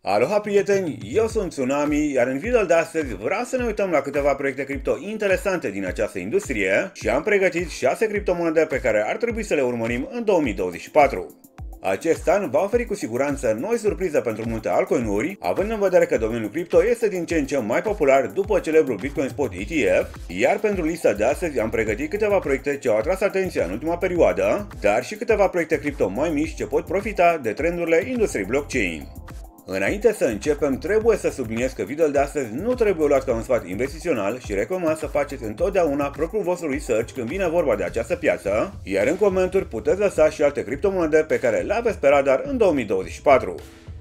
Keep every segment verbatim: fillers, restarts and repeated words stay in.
Aloha prieteni, eu sunt Tsunami, iar în videoul de astăzi vreau să ne uităm la câteva proiecte cripto interesante din această industrie și am pregătit șase criptomonede pe care ar trebui să le urmărim în două mii douăzeci și patru. Acest an va oferi cu siguranță noi surprize pentru multe altcoin-uri, având în vedere că domeniul cripto este din ce în ce mai popular după celebrul Bitcoin Spot E T F, iar pentru lista de astăzi am pregătit câteva proiecte ce au atras atenția în ultima perioadă, dar și câteva proiecte cripto mai mici ce pot profita de trendurile industriei blockchain. Înainte să începem, trebuie să subliniez că videoul de astăzi nu trebuie luat ca un sfat investițional și recomand să faceți întotdeauna propriul vostru research când vine vorba de această piață, iar în comentarii puteți lăsa și alte criptomonede pe care le aveți pe radar în două mii douăzeci și patru.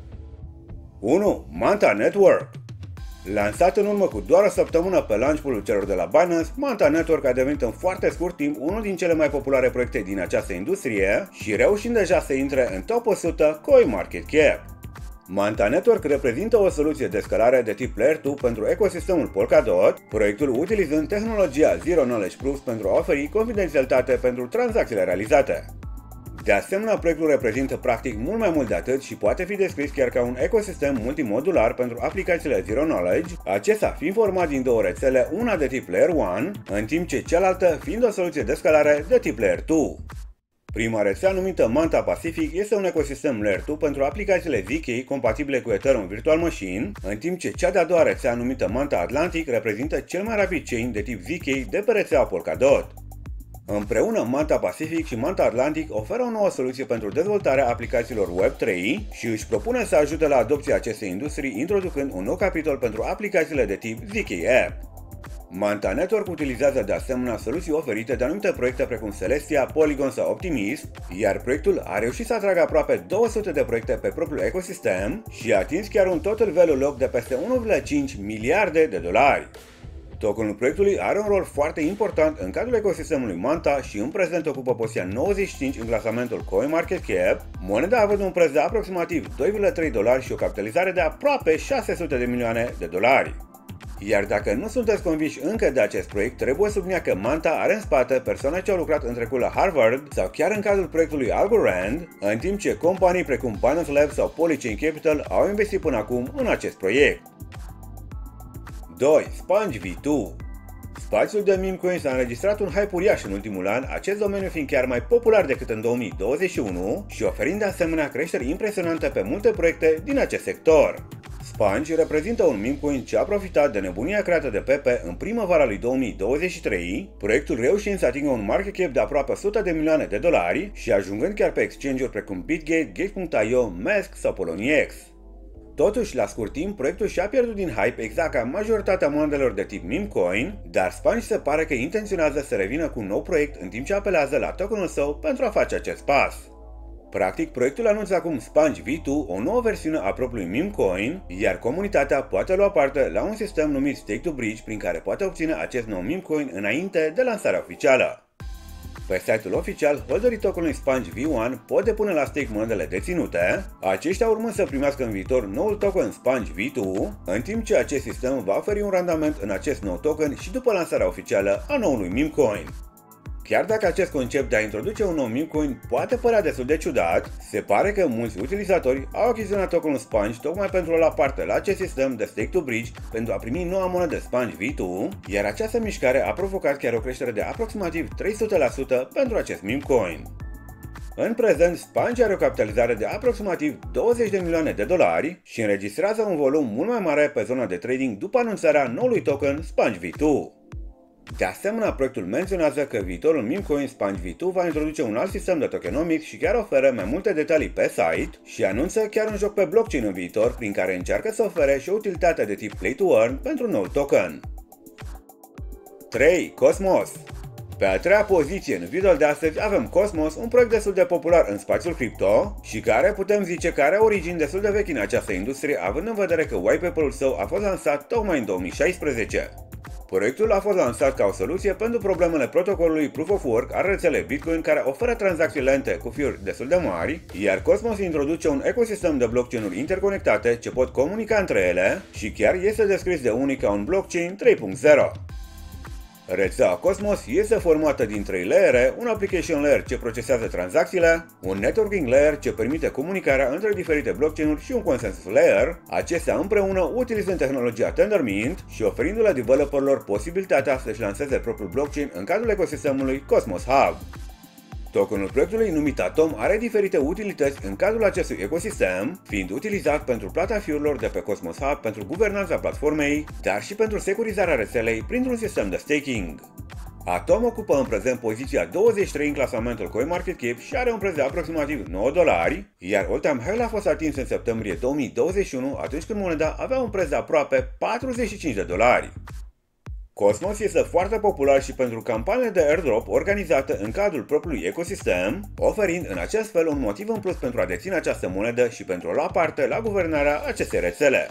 unu. Manta Network. Lansat în urmă cu doar o săptămână pe launch pool-ul celor de la Binance, Manta Network a devenit în foarte scurt timp unul din cele mai populare proiecte din această industrie și reușind deja să intre în top o sută CoinMarketCap. Manta Network reprezintă o soluție de scalare de tip Layer doi pentru ecosistemul Polkadot, proiectul utilizând tehnologia Zero Knowledge Proofs pentru a oferi confidențialitate pentru tranzacțiile realizate. De asemenea, proiectul reprezintă practic mult mai mult de atât și poate fi descris chiar ca un ecosistem multimodular pentru aplicațiile Zero Knowledge, acesta fiind format din două rețele, una de tip Layer unu, în timp ce cealaltă fiind o soluție de scalare de tip Layer doi. Prima rețea, numită Manta Pacific, este un ecosistem Layer doi pentru aplicațiile Z K compatibile cu Ethereum Virtual Machine, în timp ce cea de-a doua rețea, numită Manta Atlantic, reprezintă cel mai rapid chain de tip Z K de pe rețeaua Polkadot. Împreună, Manta Pacific și Manta Atlantic oferă o nouă soluție pentru dezvoltarea aplicațiilor Web trei și își propune să ajute la adopția acestei industrii, introducând un nou capitol pentru aplicațiile de tip Z K App. Manta Network utilizează de asemenea soluții oferite de anumite proiecte precum Celestia, Polygon sau Optimist, iar proiectul a reușit să atragă aproape două sute de proiecte pe propriul ecosistem și a atins chiar un total value lock de peste unu virgulă cinci miliarde de dolari. Tokenul proiectului are un rol foarte important în cadrul ecosistemului Manta și în prezent ocupă poziția nouăzeci și cinci în clasamentul CoinMarketCap, moneda având un preț de aproximativ doi virgulă trei dolari și o capitalizare de aproape șase sute de milioane de dolari. Iar dacă nu sunteți convinși încă de acest proiect, trebuie subliniat că Manta are în spate persoane ce au lucrat în trecut la Harvard sau chiar în cadrul proiectului Algorand, în timp ce companii precum Binance Labs sau Polychain Capital au investit până acum în acest proiect. doi. Sponge V doi. Spațiul de meme coins a înregistrat un hype uriaș în ultimul an, acest domeniu fiind chiar mai popular decât în două mii douăzeci și unu și oferind de asemenea creșteri impresionante pe multe proiecte din acest sector. Sponge reprezintă un meme coin ce a profitat de nebunia creată de Pepe în primăvara lui două mii douăzeci și trei, proiectul reușind să atingă un market cap de aproape o sută de milioane de dolari și ajungând chiar pe exchange-uri precum Bitgate, Gate punct i o, Mask sau Poloniex. Totuși, la scurt timp, proiectul și-a pierdut din hype exact ca majoritatea monedelor de tip meme coin, dar Sponge se pare că intenționează să revină cu un nou proiect în timp ce apelează la tokenul său pentru a face acest pas. Practic, proiectul anunță acum Sponge V doi, o nouă versiune a propriului meme coin, iar comunitatea poate lua parte la un sistem numit Stake to Bridge prin care poate obține acest nou meme coin înainte de lansarea oficială. Pe site-ul oficial, holderii tokenului Sponge V unu pot depune la stake monedele deținute, aceștia urmând să primească în viitor noul token Sponge V doi, în timp ce acest sistem va oferi un randament în acest nou token și după lansarea oficială a noului meme coin. Chiar dacă acest concept de a introduce un nou meme coin poate părea destul de ciudat, se pare că mulți utilizatori au achiziționat tokenul Sponge tocmai pentru a lua parte la acest sistem de Stake to Bridge pentru a primi noua monedă Sponge V doi, iar această mișcare a provocat chiar o creștere de aproximativ trei sute la sută pentru acest meme coin. În prezent, Sponge are o capitalizare de aproximativ douăzeci de milioane de dolari și înregistrează un volum mult mai mare pe zona de trading după anunțarea noului token Sponge V doi. De asemenea, proiectul menționează că viitorul meme coin Sponge V doi va introduce un alt sistem de tokenomics și chiar oferă mai multe detalii pe site și anunță chiar un joc pe blockchain în viitor prin care încearcă să ofere și o utilitate de tip Play to Earn pentru noul token. trei. Cosmos. Pe a treia poziție în videoul de astăzi avem Cosmos, un proiect destul de popular în spațiul cripto și care putem zice că are origini destul de vechi în această industrie, având în vedere că white paper-ul său a fost lansat tocmai în două mii șaisprezece. Proiectul a fost lansat ca o soluție pentru problemele protocolului Proof of Work al rețelei Bitcoin, care oferă tranzacții lente cu fiuri destul de mari, iar Cosmos introduce un ecosistem de blockchain-uri interconectate ce pot comunica între ele și chiar este descris de unii ca un blockchain trei punct zero. Rețeaua Cosmos este formată din trei layere, un application layer ce procesează tranzacțiile, un networking layer ce permite comunicarea între diferite blockchain-uri și un consensus layer, acestea împreună utilizând tehnologia Tendermint și oferindu-le developerilor posibilitatea să-și lanseze propriul blockchain în cadrul ecosistemului Cosmos Hub. Tokenul proiectului numit Atom are diferite utilități în cadrul acestui ecosistem, fiind utilizat pentru plata fee-urilor de pe Cosmos Hub pentru guvernanța platformei, dar și pentru securizarea rețelei printr-un sistem de staking. Atom ocupă în prezent poziția douăzeci și trei în clasamentul CoinMarketCap și are un preț de aproximativ nouă dolari, iar all-time high a fost atins în septembrie două mii douăzeci și unu, atunci când moneda avea un preț de aproape patruzeci și cinci de dolari. Cosmos este foarte popular și pentru campaniile de airdrop organizate în cadrul propriului ecosistem, oferind în acest fel un motiv în plus pentru a deține această monedă și pentru a lua parte la guvernarea acestei rețele.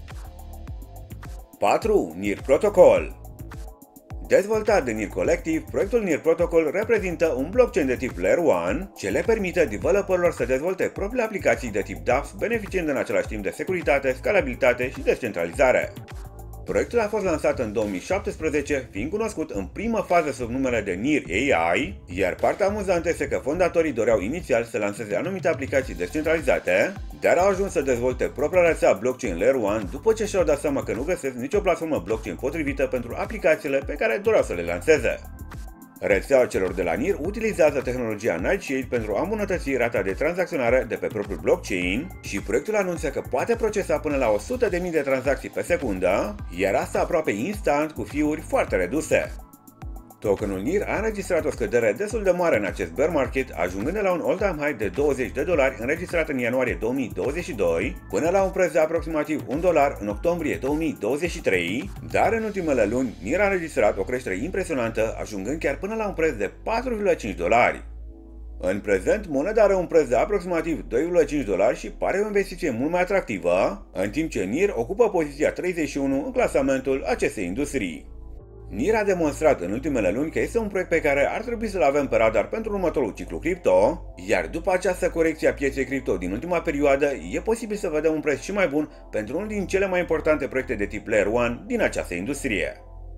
patru. Near Protocol. Dezvoltat de Near Collective, proiectul Near Protocol reprezintă un blockchain de tip Layer unu, ce le permite developerilor să dezvolte propriile aplicații de tip dApps, beneficiind în același timp de securitate, scalabilitate și descentralizare. Proiectul a fost lansat în două mii șaptesprezece, fiind cunoscut în primă fază sub numele de Near A I, iar partea amuzantă este că fondatorii doreau inițial să lanseze anumite aplicații descentralizate, dar au ajuns să dezvolte propria rețea blockchain Layer unu după ce și-au dat seama că nu găsesc nicio platformă blockchain potrivită pentru aplicațiile pe care doreau să le lanseze. Rețeaua celor de la Near utilizează tehnologia Nightshade pentru a îmbunătăți rata de tranzacționare de pe propriul blockchain și proiectul anunță că poate procesa până la o sută de mii de tranzacții pe secundă, iar asta aproape instant cu fee-uri foarte reduse. Tokenul Near a înregistrat o scădere destul de mare în acest bear market, ajungând de la un all-time high de douăzeci de dolari înregistrat în ianuarie două mii douăzeci și doi, până la un preț de aproximativ un dolar în octombrie două mii douăzeci și trei, dar în ultimele luni Near a înregistrat o creștere impresionantă, ajungând chiar până la un preț de patru virgulă cinci dolari. În prezent, moneda are un preț de aproximativ doi virgulă cinci dolari și pare o investiție mult mai atractivă, în timp ce Near ocupă poziția treizeci și unu în clasamentul acestei industrii. Near a demonstrat în ultimele luni că este un proiect pe care ar trebui să-l avem pe radar pentru următorul ciclu cripto, iar după această corecție a pieței cripto din ultima perioadă, e posibil să vedem un preț și mai bun pentru unul din cele mai importante proiecte de tip Layer unu din această industrie.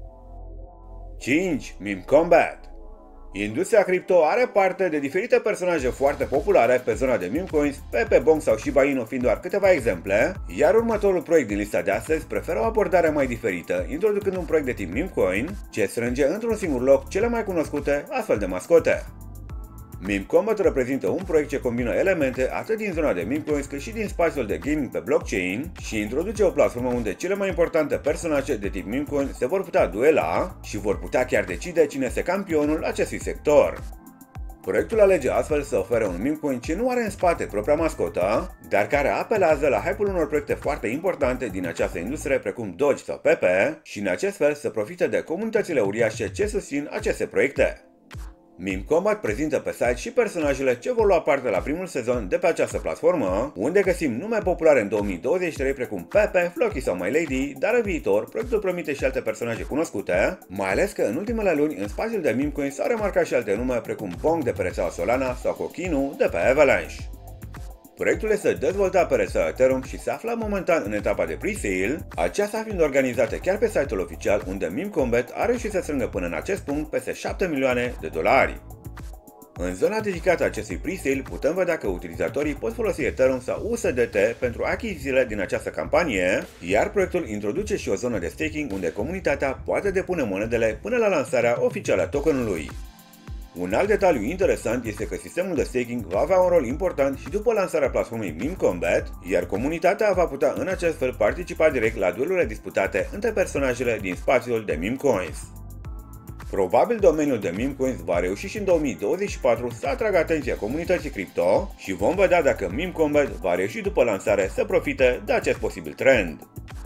cinci. Meme Combat. Industria cripto are parte de diferite personaje foarte populare pe zona de meme coins, Pepe, Bong sau Shiba Inu fiind doar câteva exemple, iar următorul proiect din lista de astăzi preferă o abordare mai diferită, introducând un proiect de tip meme coin, ce strânge într-un singur loc cele mai cunoscute astfel de mascote. Meme Combat reprezintă un proiect ce combină elemente atât din zona de meme coins cât și din spațiul de gaming pe blockchain și introduce o platformă unde cele mai importante personaje de tip meme coin se vor putea duela și vor putea chiar decide cine este campionul acestui sector. Proiectul alege astfel să ofere un meme coin ce nu are în spate propria mascotă, dar care apelează la hype-ul unor proiecte foarte importante din această industrie precum Doge sau Pepe și în acest fel să profite de comunitățile uriașe ce susțin aceste proiecte. Meme Combat prezintă pe site și personajele ce vor lua parte la primul sezon de pe această platformă, unde găsim nume populare în două mii douăzeci și trei precum Pepe, Floki sau My Lady, dar în viitor proiectul promite și alte personaje cunoscute, mai ales că în ultimele luni în spațiul de meme coins s-au remarcat și alte nume precum Bong de pe rețeaua Solana sau Kokinu de pe Avalanche. Proiectul este dezvoltat pe rețeaua Ethereum și se află momentan în etapa de pre-sale, aceasta fiind organizată chiar pe site-ul oficial unde Meme Combat a reușit să strângă până în acest punct peste șapte milioane de dolari. În zona dedicată acestui pre-sale putem vedea că utilizatorii pot folosi Ethereum sau U S D T pentru achizițiile din această campanie, iar proiectul introduce și o zonă de staking unde comunitatea poate depune monedele până la lansarea oficială a tokenului. Un alt detaliu interesant este că sistemul de staking va avea un rol important și după lansarea platformei Meme Combat, iar comunitatea va putea în acest fel participa direct la duelurile disputate între personajele din spațiul de meme coins. Probabil domeniul de meme coins va reuși și în două mii douăzeci și patru să atragă atenția comunității cripto și vom vedea dacă Meme Combat va reuși după lansare să profite de acest posibil trend.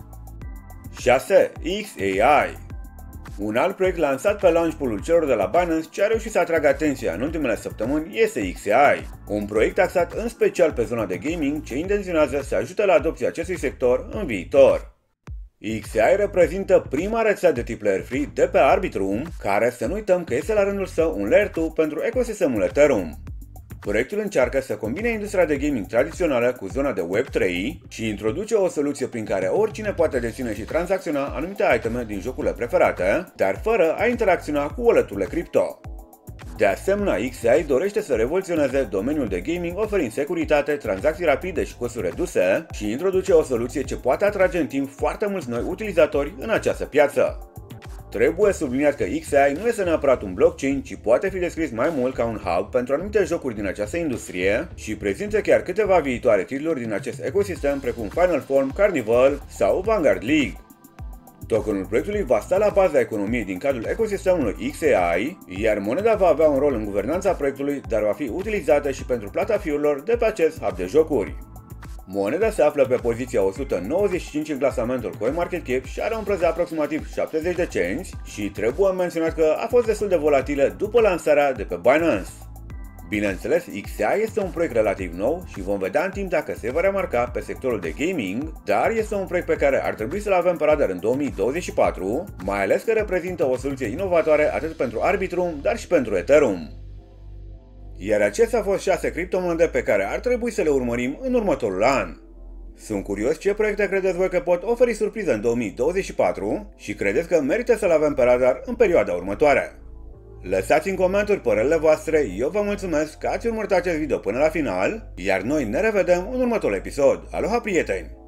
șase. X A I. Un alt proiect lansat pe launch pool-ul celor de la Binance ce a reușit să atragă atenția în ultimele săptămâni este X A I, un proiect axat în special pe zona de gaming ce intenționează să ajute la adopția acestui sector în viitor. X A I reprezintă prima rețea de tip Layer trei de pe Arbitrum, care să nu uităm că este la rândul său un Layer doi pentru ecosistemul Ethereum. Proiectul încearcă să combine industria de gaming tradițională cu zona de web trei și introduce o soluție prin care oricine poate deține și tranzacționa anumite iteme din jocurile preferate, dar fără a interacționa cu wallet-urile cripto. De asemenea, X A I dorește să revoluționeze domeniul de gaming oferind securitate, tranzacții rapide și costuri reduse și introduce o soluție ce poate atrage în timp foarte mulți noi utilizatori în această piață. Trebuie subliniat că X A I nu este neapărat un blockchain, ci poate fi descris mai mult ca un hub pentru anumite jocuri din această industrie și prezintă chiar câteva viitoare titluri din acest ecosistem precum Final Form, Carnival sau Vanguard League. Tokenul proiectului va sta la baza economiei din cadrul ecosistemului X A I, iar moneda va avea un rol în guvernanța proiectului, dar va fi utilizată și pentru plata fiurilor de pe acest hub de jocuri. Moneda se află pe poziția o sută nouăzeci și cinci în clasamentul CoinMarketCap și are un preț de aproximativ șaptezeci de cenți și trebuie menționat că a fost destul de volatilă după lansarea de pe Binance. Bineînțeles, X A I este un proiect relativ nou și vom vedea în timp dacă se va remarca pe sectorul de gaming, dar este un proiect pe care ar trebui să-l avem pe radar în două mii douăzeci și patru, mai ales că reprezintă o soluție inovatoare atât pentru Arbitrum, dar și pentru Ethereum. Iar acestea au fost șase criptomonede pe care ar trebui să le urmărim în următorul an. Sunt curios ce proiecte credeți voi că pot oferi surpriză în două mii douăzeci și patru și credeți că merită să-l avem pe radar în perioada următoare. Lăsați în comentarii părerile voastre, eu vă mulțumesc că ați urmărit acest video până la final, iar noi ne revedem în următorul episod. Aloha, prieteni!